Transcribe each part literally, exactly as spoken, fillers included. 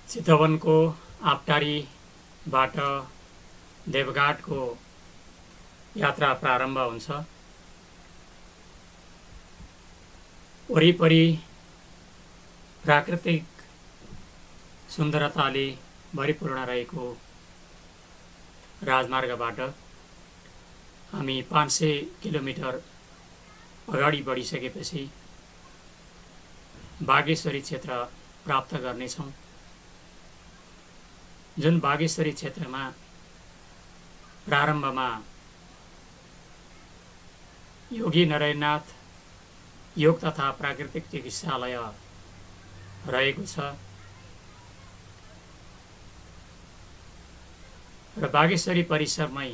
चितवनको आपटारीबाट देवघाटको यात्रा प्रारम्भ हुन्छ। वरिपरि प्राकृतिक सुन्दरताले भरिपूर्ण रहेको राजमार्गबाट हामी पाँच सय किलोमिटर अगाडि बढिसकेपछि बागेश्वरी क्षेत्र प्राप्त गर्नेछौँ, जुन बागेश्वरी क्षेत्रमा प्रारम्भमा योगी नरहरिनाथ योग तथा प्राकृतिक चिकित्सालय रहेको छ र बागेश्वरी परिसरमै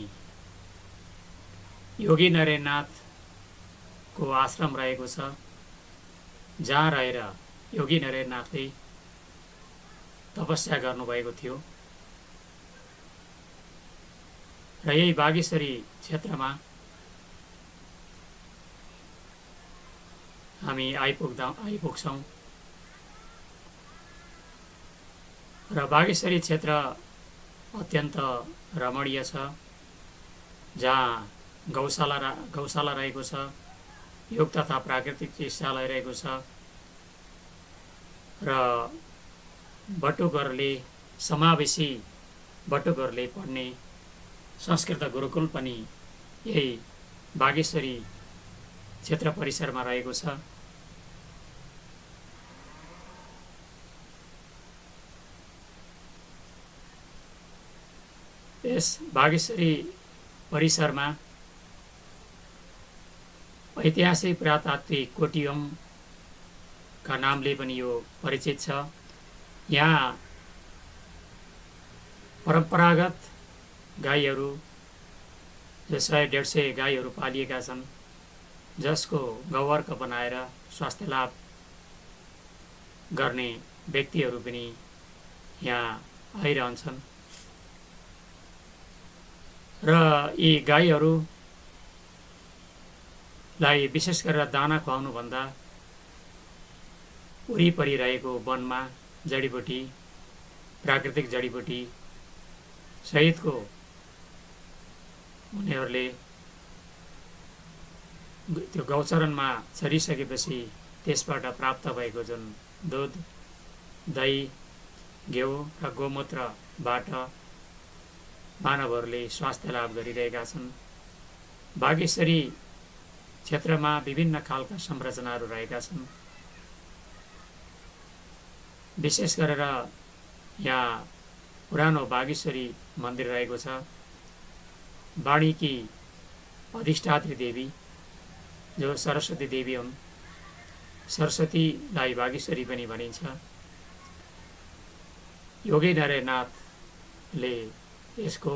योगी नरहरिनाथको आश्रम रहेको छ, जहाँ रहेर योगी नरहरिनाथले तपस्या गर्नुभएको थियो र यही बागेश्वरी क्षेत्रमा हामी आइपुग्दा आइपुग्छौँ र बागेश्वरी क्षेत्र अत्यन्त रमणीय छ, जहाँ गौशाला गौशाला रहेको छ, योग तथा प्राकृतिक चिकित्सालय रहेको छ र बटुकहरूले समावेशी बटुकहरूले पढ्ने संस्कृत गुरुकुल पनि यही बागेश्वरी क्षेत्र परिसरमा रहेको छ। यस बागेश्वरी परिसरमा ऐतिहासिक पुरातात्विक कोटीयमका नामले पनि यो परिचित छ। यहाँ परम्परागत गाईहरू जो सय डेढ सय गाईहरू पालिएका छन्, जसको गौवर्क बनाएर स्वास्थ्य लाभ गर्ने व्यक्तिहरू पनि यहाँ आइरहन्छन् र यी गाईहरूलाई विशेष गरेर दाना खुवाउनुभन्दा वरिपरि रहेको वनमा जडीबुटी, प्राकृतिक जडीबुटी सहितको उनीहरूले त्यो गौचरणमा छरिसकेपछि त्यसबाट प्राप्त भएको जुन दुध, दही, घिउ र गोमूत्रबाट मानवहरूले स्वास्थ्य लाभ गरिरहेका छन्। बागेश्वरी क्षेत्रमा विभिन्न खालका संरचनाहरू रहेका छन्। विशेष गरेर यहाँ पुरानो बागेश्वरी मन्दिर रहेको छ। वाणीकी अधिष्ठात्री देवी जो सरस्वती देवी हुन्, सरस्वतीलाई बागेश्वरी पनि भनिन्छ। योगी नरहरिनाथले यसको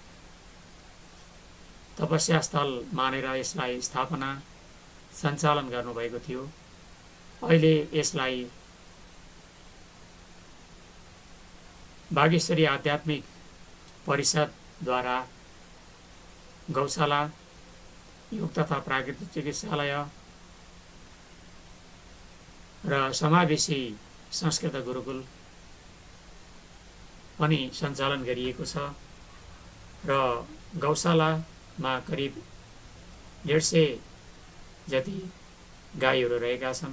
तपस्या स्थल मानेर यसलाई स्थापना सञ्चालन गर्नुभएको थियो। अहिले यसलाई बागेश्वरी आध्यात्मिक परिषदद्वारा गौशाला, योग तथा प्राकृतिक चिकित्सालय र समावेशी संस्कृत गुरुकुल पनि सञ्चालन गरिएको छ र गौशालामा करिब डेढ सय जति गाईहरू रहेका छन्।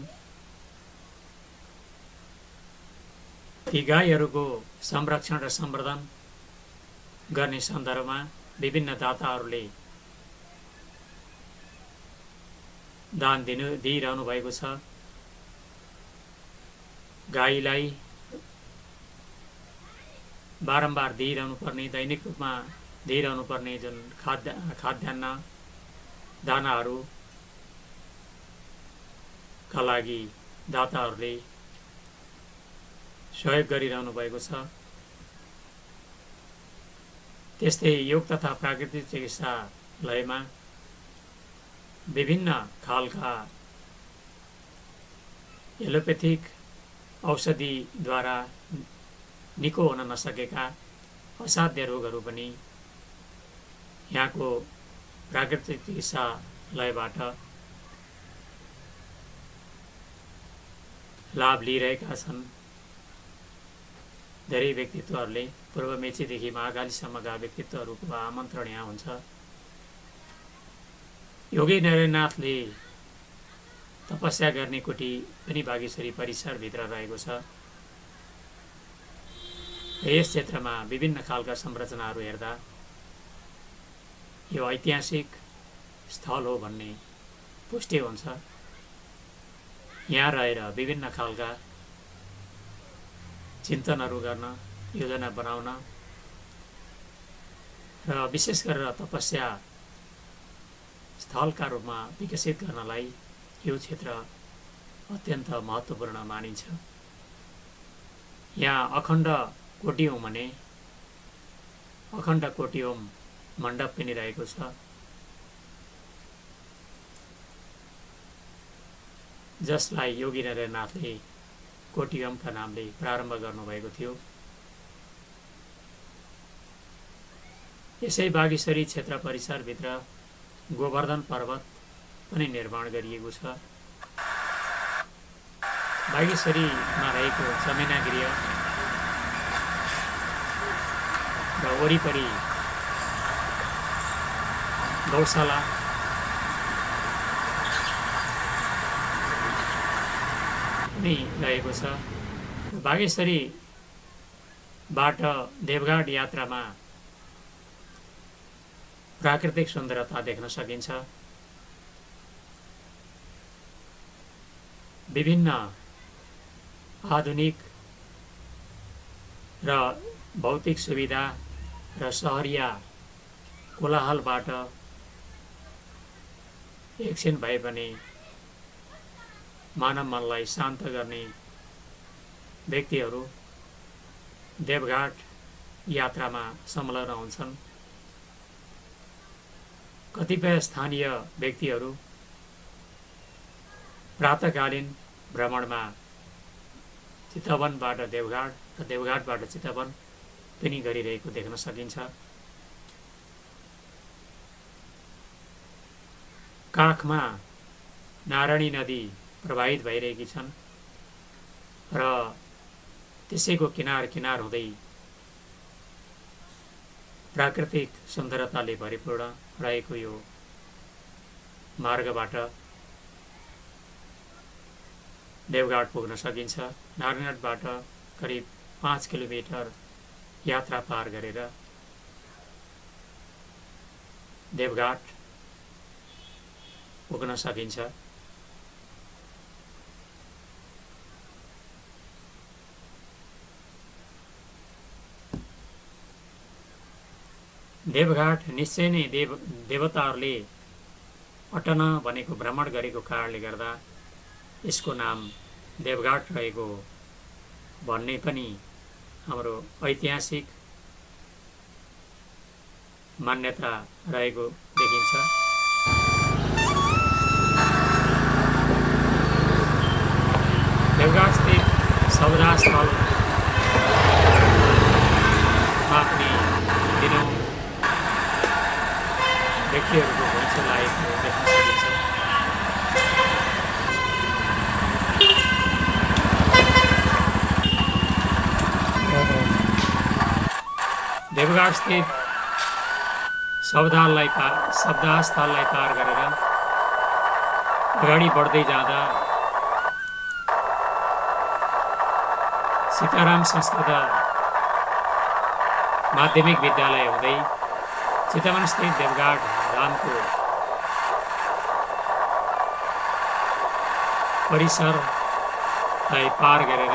ती गाईहरूको संरक्षण र सम्वर्धन गर्ने सन्दर्भमा विभिन्न दाताहरूले दान दिनु दिइरहनु भएको छ। गाईलाई बारम्बार दिइरहनु पर्ने, दैनिक रूपमा दिइरहनु पर्ने जुन खाद्य खाद्यान्न दानाहरूका लागि दाताहरूले सहयोग गरिरहनु भएको छ। त्यस्तै योग तथा प्राकृतिक चिकित्सालयमा विभिन्न खालका एलोपेथिक औषधिद्वारा निको हुन नसकेका असाध्य रोगहरू पनि यहाँको प्राकृतिक चिकित्सालयबाट लाभ लिइरहेका छन्। धेरै व्यक्तित्वहरूले पूर्व मेचीदेखि महाकालीसम्मका व्यक्तित्वहरूको आमन्त्रण यहाँ हुन्छ। योगी नारायणनाथले तपस्या गर्ने कोठी पनि बागेश्वरी परिसरभित्र रहेको छ। यस क्षेत्रमा विभिन्न खालका संरचनाहरू हेर्दा यो ऐतिहासिक स्थल हो भन्ने पुष्टि हुन्छ। यहाँ रहेर विभिन्न खालका चिन्तनहरू गर्न, योजना बनाउन र विशेष गरेर तपस्या स्थलका रूपमा विकसित गर्नलाई यो क्षेत्र अत्यन्त महत्त्वपूर्ण मानिन्छ। यहाँ अखण्ड कोटी होम भने अखण्ड कोटी होम मण्डप पनि रहेको छ, जसलाई योगी नारायणनाथले कोटी होमका नामले प्रारम्भ गर्नुभएको थियो। यसै बागेश्वरी क्षेत्र परिसरभित्र गोवर्धन पर्वत पनि निर्माण गरिएको छ। बागेश्वरीमा रहेको चमेना गृह र वरिपरि गौशाला पनि रहेको छ। बागेश्वरीबाट देवघाट यात्रामा प्राकृतिक सुन्दरता देख्न सकिन्छ। विभिन्न आधुनिक र भौतिक सुविधा र सहरिया कोलाहलबाट एकछिन भए पनि मानव मनलाई शान्त गर्ने व्यक्तिहरू देवघाट यात्रामा संलग्न हुन्छन्। कतिपय स्थानीय व्यक्तिहरू प्रातःकालीन भ्रमणमा चितवनबाट देवघाट र देवघाटबाट चितवन पनि गरिरहेको देख्न सकिन्छ। काखमा नारायणी नदी प्रवाहित भइरहेकी छन् र त्यसैको किनार किनार हुँदै प्राकृतिक सुन्दरताले भरिपूर्ण रहेको यो मार्गबाट देवघाट पुग्न सकिन्छ। नारायणघाटबाट करिब पाँच किलोमिटर यात्रा पार गरेर देवघाट पुग्न सकिन्छ। देवघाट निश्चय नै देव देवताहरूले अटन भनेको भ्रमण गरेको कारणले गर्दा यसको नाम देवघाट रहेको भन्ने पनि हाम्रो ऐतिहासिक मान्यता रहेको देखिन्छ। देवघाट स्थित सबदा स्थलमा पनि दिनौँ व्यक्तिहरूको घुइँचो लागेको देख्न सकिन्छ। देवघाट स्थित सबदालाई पार सबदा स्थललाई पार गरेर अगाडि बढ्दै जाँदा सीताराम संस्कृत माध्यमिक विद्यालय हुँदै चितवन स्थित देवघाट धामको परिसरलाई पार गरेर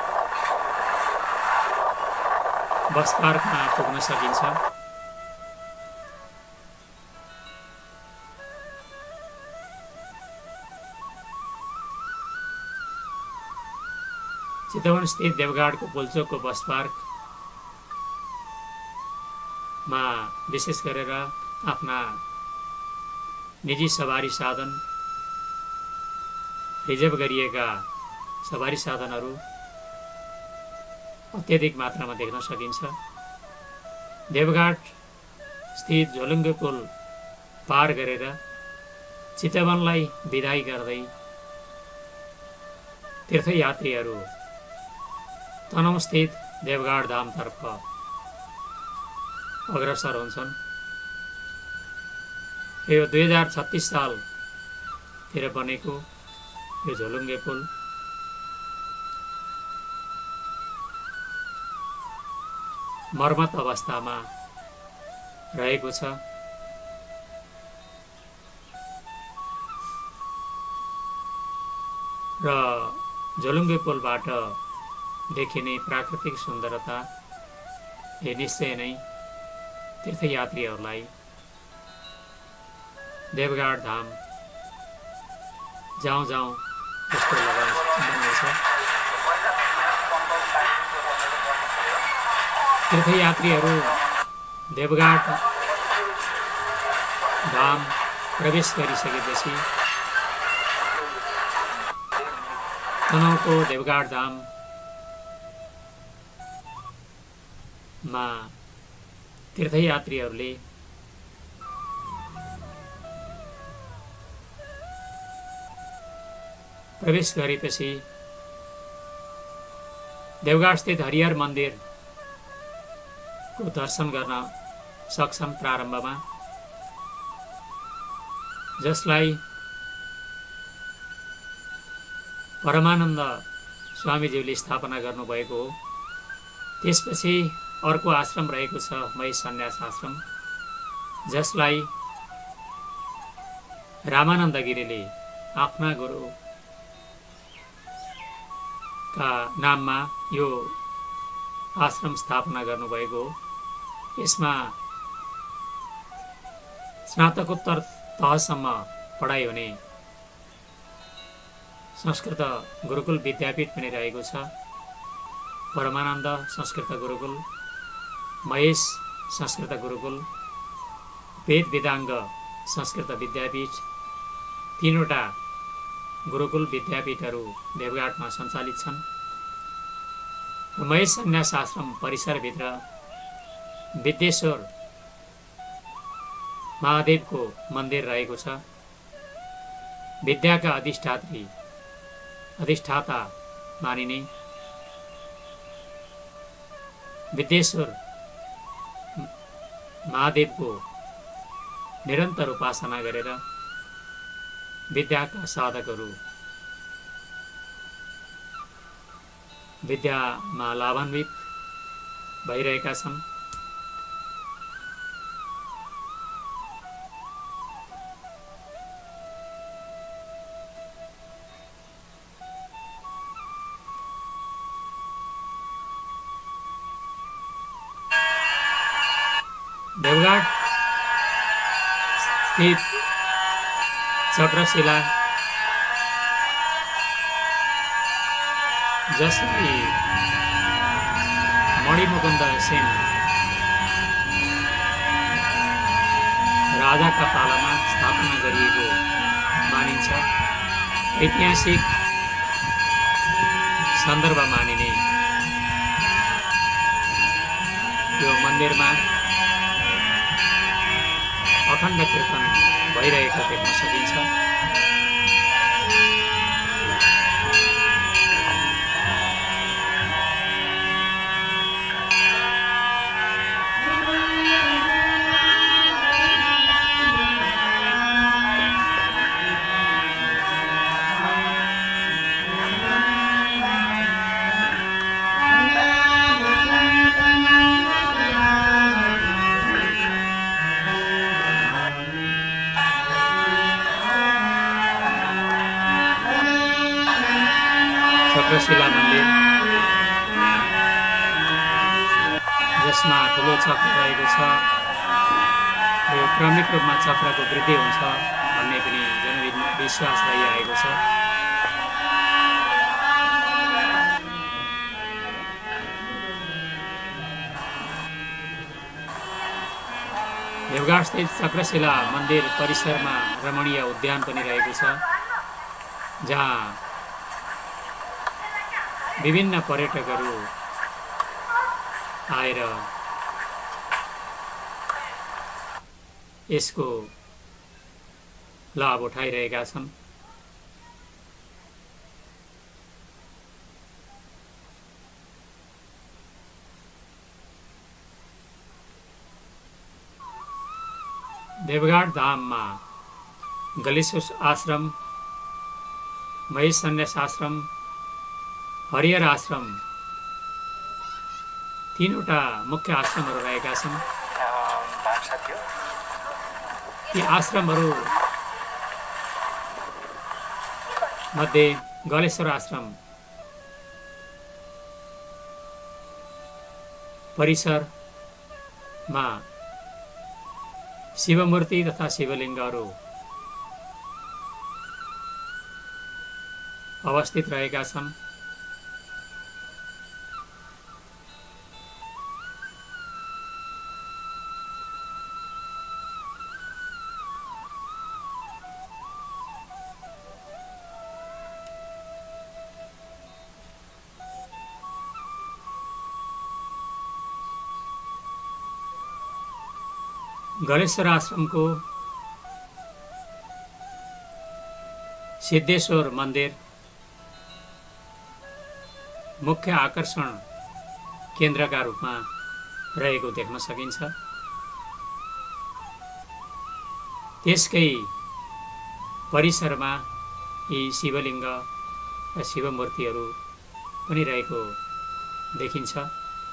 बस पार्कमा पुग्न सकिन्छ। चितवन स्थित देवघाटको पुलचोकको बस पार्कमा विशेष गरेर आफ्ना निजी सवारी साधन रिजर्भ गरिएका सवारी साधनहरू अत्यधिक मात्रामा देख्न सकिन्छ। देवघाट स्थित झोलुङ्गे पुल पार गरेर चितवनलाई विदाई गर्दै तीर्थयात्रीहरू तनहुँ स्थित देवघाट धामतर्फ अग्रसर हुन्छन्। यो दुई हजार छत्तिस सालतिर बनेको यो झोलुङ्गे पुल मर्मत अवस्थामा रहेको छ। र झोलुङ्गे पुलबाट देखिने प्राकृतिक सुन्दरता ले निश्चय नै तीर्थयात्रीहरूलाई देवघाट धाम जाउँ जाउँ जस्तो लगाउँछ। तीर्थयात्रीहरू देवघाट धाम प्रवेश गरिसकेपछि तनहुँको देवघाट धाम मा तीर्थयात्रीहरूले प्रवेश गरेपछि देवघाट स्थित हरिहर मन्दिर को दर्शन गर्न सक्छन् प्रारम्भमा, जसलाई परमानन्द स्वामीज्यूले स्थापना गर्नुभएको हो। त्यसपछि अर्को आश्रम रहेको छ महेश सन्यास आश्रम, जसलाई रामानन्द गिरीले आफ्ना गुरुका नाममा यो आश्रम स्थापना गर्नुभएको हो। यसमा स्नातकोत्तर तहसम्म पढाइ हुने संस्कृत गुरुकुल विद्यापीठ पनि रहेको छ। परमानन्द संस्कृत गुरुकुल, महेश संस्कृत गुरुकुल, वेद वेदाङ्ग संस्कृत विद्यापीठ, तीनवटा गुरुकुल विद्यापीठहरू देवघाटमा सञ्चालित छन्। महेश सन्यास आश्रम परिसरभित्र विद्येश्वर महादेवको मन्दिर रहेको छ। विद्याका अधिष्ठात्री अधिष्ठाता मानिने विद्येश्वर महादेवको निरन्तर उपासना गरेर विद्याका साधकहरू विद्यामा लाभान्वित भइरहेका छन्। देवघाट स्थित चक्रशिला, जसलाई मणिमुकुन्द सेन राजाका पालामा स्थापना गरिएको मानिन्छ। ऐतिहासिक सन्दर्भ मानिने यो मन्दिरमा अखण्ड कीर्तन भइरहेको देख्न सकिन्छ। चक्रशिला मन्दिर, जसमा ठुलो चक्र रहेको छ, यो क्रमिक रूपमा चक्रको वृद्धि हुन्छ भन्ने पनि जनविश्वास रहिआएको छ। देवघाट स्थित चक्रशिला मन्दिर परिसरमा रमणीय उद्यान पनि रहेको छ, जहाँ विभिन्न पर्यटकहरू आएर यसको लाभ उठाइरहेका छन्। देवघाट धाममा गलेश्वर आश्रम, महेश सन्यास आश्रम, हरिहर आश्रम तीनवटा मुख्य आश्रमहरू रहेका छन्। ती आश्रमहरू मध्ये गलेश्वर आश्रम परिसरमा शिवमूर्ति तथा शिवलिङ्गहरू अवस्थित रहेका छन्। गलेश्वर आश्रमको सिद्धेश्वर मन्दिर मुख्य आकर्षण केन्द्रका रूपमा रहेको देख्न सकिन्छ। त्यसकै परिसरमा यी शिवलिङ्ग र शिवमूर्तिहरू पनि रहेको देखिन्छ।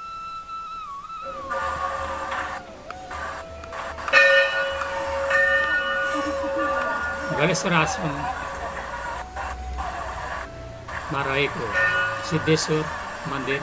गलेश्वर आश्रममा रहेको सिद्धेश्वर मन्दिर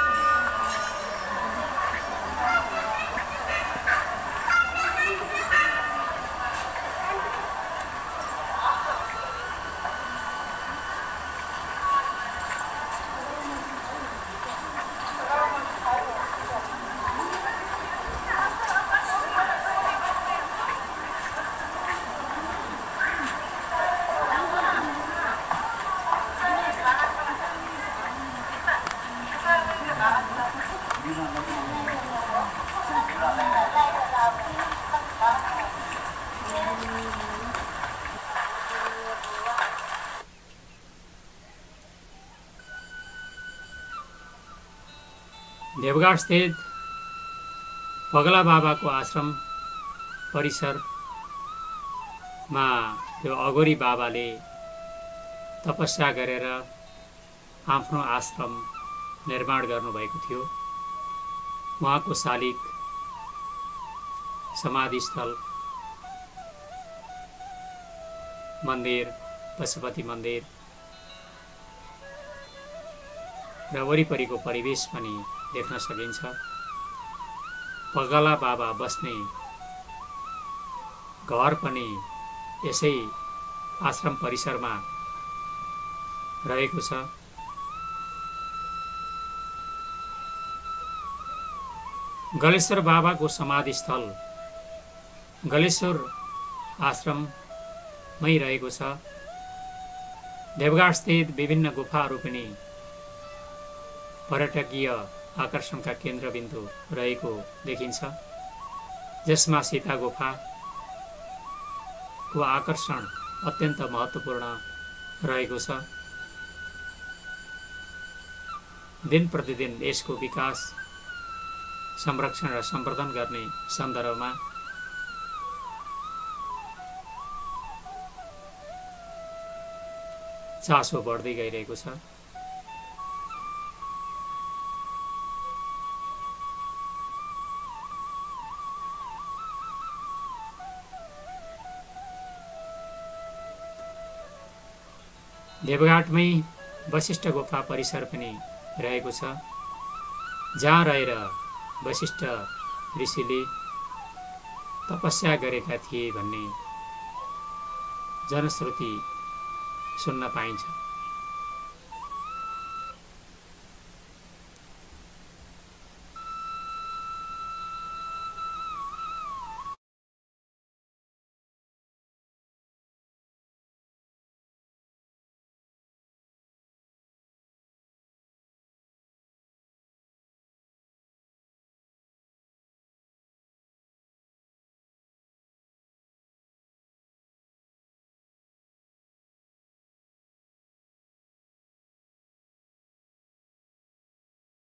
देवघाट स्थित पगला बाबाको आश्रम परिसरमा त्यो अघोरी बाबाले तपस्या गरेर आफ्नो आश्रम निर्माण गर्नुभएको थियो। उहाँको शालिग समाधिस्थल मन्दिर, पशुपति मन्दिर र वरिपरिको परिवेश पनि देख्न सकिन्छ। पगला बाबा बस्ने घर पनि यसै आश्रम परिसरमा रहेको छ। गलेश्वर बाबाको समाधिस्थल गलेश्वर आश्रममै रहेको छ। देवघाट स्थित विभिन्न गुफाहरू पनि पर्यटकीय आकर्षणका केन्द्रबिन्दु रहेको देखिन्छ, जसमा सीता गुफाको आकर्षण अत्यन्त महत्त्वपूर्ण रहेको छ। दिन प्रतिदिन यसको विकास, संरक्षण र सम्वर्धन गर्ने सन्दर्भमा चासो बढ्दै गइरहेको छ। देवघाटमै वशिष्ठ गुफा परिसर पनि रहेको छ, जहाँ रहेर वशिष्ठ ऋषिले तपस्या गरेका थिए भन्ने जनश्रुति सुन्न पाइन्छ।